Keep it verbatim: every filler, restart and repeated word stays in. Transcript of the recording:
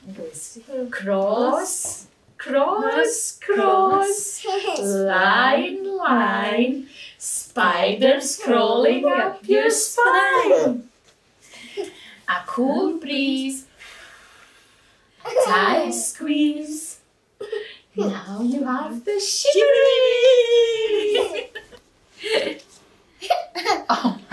Cross, cross, cross, line, line, spiders crawling up your spine. A cool breeze, a tight squeeze. Now you have the shivers. Oh.